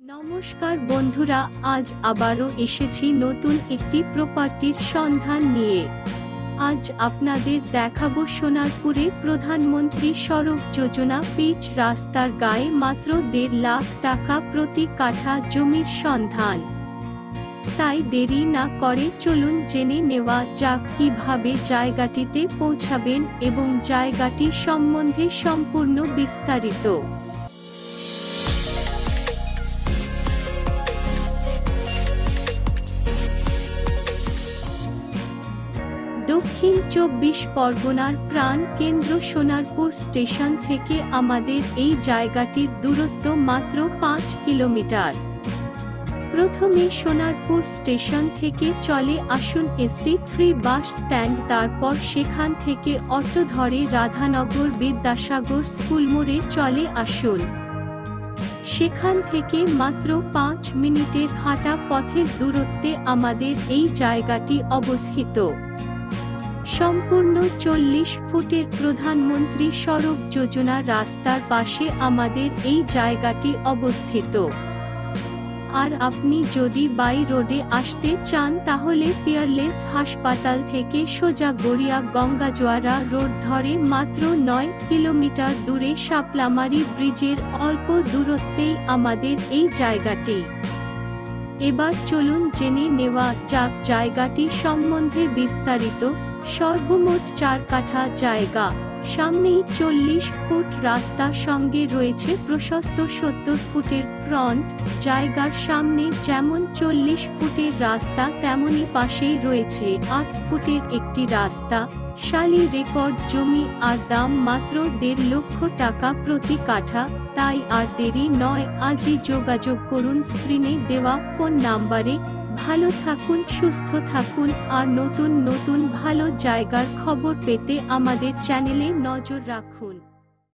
নমস্কার বন্ধুরা, আজ আবারও এসেছি নতুন একটি প্রপার্টির সন্ধান নিয়ে। আজ আপনাদের দেখাবো সোনারপুরে প্রধানমন্ত্রী সড়ক যোজনা পিচ রাস্তার গায়ে মাত্র 1.5 লাখ টাকা প্রতি কাঠা জমির সন্ধান। তাই দেরি না করে চলুন জেনে নেওয়া যাক কিভাবে জায়গাটিতে পৌঁছাবেন এবং জায়গাটি সম্বন্ধে সম্পূর্ণ বিস্তারিত। দক্ষিণ 24 পরগনার প্রাণ কেন্দ্র সোনারপুর স্টেশন থেকে আমাদের এই জায়গাটির দূরত্ব মাত্র 5 কিলোমিটার। প্রথমে সোনারপুর স্টেশন থেকে চলে আসুন ST3 বাস স্ট্যান্ড, তারপর সেখান থেকে অটো ধরে রাধানগর বিদ্যাসাগর স্কুল মোড়ে চলে আসুন। সেখান থেকে মাত্র 5 মিনিটের হাঁটা পথের দূরত্বে আমাদের এই জায়গাটি অবস্থিত। সম্পূর্ণ 40 ফুটের প্রধানমন্ত্রী সড়ক যোজনা রাস্তার পাশে আমাদের এই জায়গাটি অবস্থিত। আর আপনি যদি বাই রোডে আসতে চান তাহলে পিয়ারলেস হাসপাতাল থেকে সোজা গড়িয়া গঙ্গাজোয়ারা রোড ধরে মাত্র 9 কিলোমিটার দূরে শাপলামারি ব্রিজের অল্প দূরত্বেই আমাদের এই জায়গাটি। এবার চলুন জেনে নেওয়া যাক জায়গাটি সম্বন্ধে বিস্তারিত। সর্বমোট 4 কাঠা জায়গা, সামনেই 40 ফুট রাস্তা, সঙ্গে রয়েছে প্রশস্ত 70 ফুটের ফ্রন্ট। জায়গার সামনে যেমন 40 ফুটের রাস্তা তেমনি পাশেই রয়েছে 8 ফুটের একটি রাস্তা। শালি রেকর্ড জমি, আর দাম মাত্র 1.5 লক্ষ টাকা প্রতি কাঠা। তাই আর দেরি নয়, আজই যোগাযোগ করুন স্ক্রিনে দেওয়া ফোন নাম্বারে। ভালো থাকুন, সুস্থ থাকুন, আর নতুন নতুন ভালো জায়গার খবর পেতে আমাদের চ্যানেলে নজর রাখুন।